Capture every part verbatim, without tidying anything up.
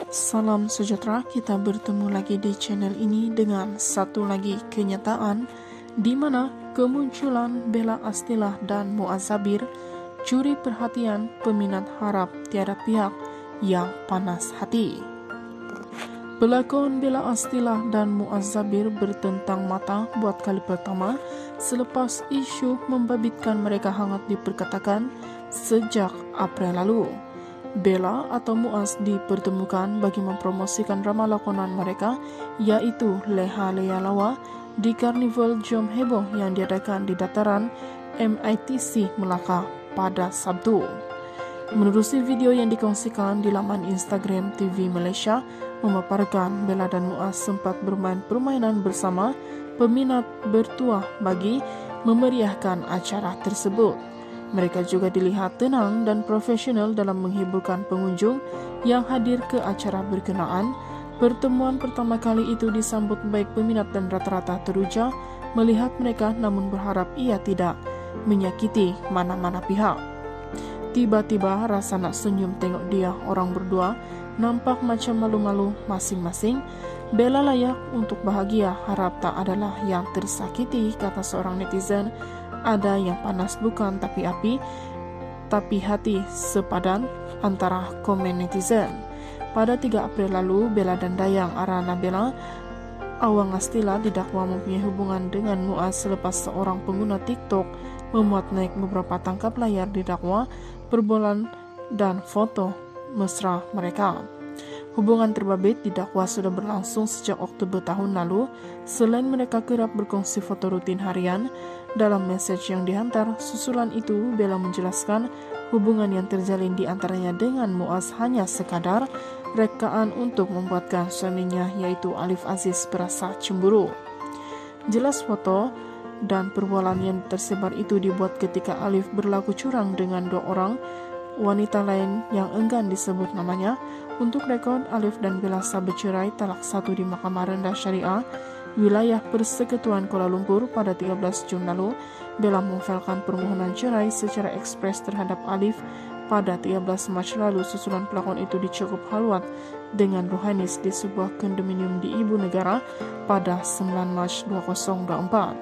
Salam sejahtera, kita bertemu lagi di channel ini dengan satu lagi kenyataan di mana kemunculan Bella Astilah dan Muaz Zabir curi perhatian peminat harap tiada pihak yang panas hati. Pelakon Bella Astilah dan Muaz Zabir bertentang mata buat kali pertama selepas isu membabitkan mereka hangat diperkatakan sejak April lalu. Bella atau Muaz dipertemukan bagi mempromosikan drama lakonan mereka yaitu Leha Leya Lawa di Karnival Jom Heboh yang diadakan di dataran M I T C Melaka pada Sabtu. Menerusi video yang dikongsikan di laman Instagram T V Malaysia memaparkan Bella dan Muaz sempat bermain permainan bersama peminat bertuah bagi memeriahkan acara tersebut. Mereka juga dilihat tenang dan profesional dalam menghiburkan pengunjung yang hadir ke acara berkenaan. Pertemuan pertama kali itu disambut baik peminat dan rata-rata teruja melihat mereka, namun berharap ia tidak menyakiti mana-mana pihak. Tiba-tiba rasa nak senyum tengok dia orang berdua nampak macam malu-malu masing-masing. Bella layak untuk bahagia, harap tak adalah yang tersakiti, kata seorang netizen. Ada yang panas bukan tapi api, tapi hati sepadan, antara komen netizen. Pada tiga April lalu, Bella dan Dayang Arana Bella Awang Astilah didakwa mempunyai hubungan dengan Muaz selepas seorang pengguna TikTok memuat naik beberapa tangkap layar didakwa perbolan dan foto mesra mereka. Hubungan terbabit didakwa sudah berlangsung sejak Oktober tahun lalu. Selain mereka kerap berkongsi foto rutin harian, dalam message yang dihantar susulan itu, Bella menjelaskan hubungan yang terjalin di antaranya dengan Muaz hanya sekadar rekaan untuk membuatkan suaminya yaitu Alif Aziz berasa cemburu. Jelas foto dan perbualan yang tersebar itu dibuat ketika Alif berlaku curang dengan dua orang wanita lain yang enggan disebut namanya. Untuk rekod, Alif dan Bella sah bercerai talak satu di Mahkamah Rendah Syariah wilayah Persekutuan Kuala Lumpur pada tiga belas Jun lalu. Bella memfailkan permohonan cerai secara ekspres terhadap Alif pada tiga belas Mac lalu. Susulan pelakon itu dicukup halwat dengan rohanis di sebuah kondominium di Ibu Negara pada sembilan Mac dua ribu dua puluh empat.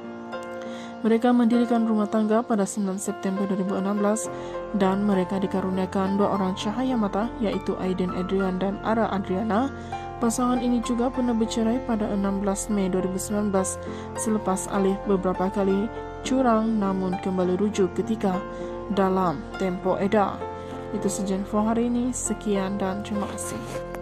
Mereka mendirikan rumah tangga pada sembilan September dua ribu enam belas dan mereka dikaruniakan dua orang cahaya mata yaitu Aiden Adrian dan Ara Adriana. Pasangan ini juga pernah bercerai pada enam belas Mei dua ribu sembilan belas selepas Alif beberapa kali curang namun kembali rujuk ketika dalam Tempo Eda. Itu saja info hari ini. Sekian dan terima kasih.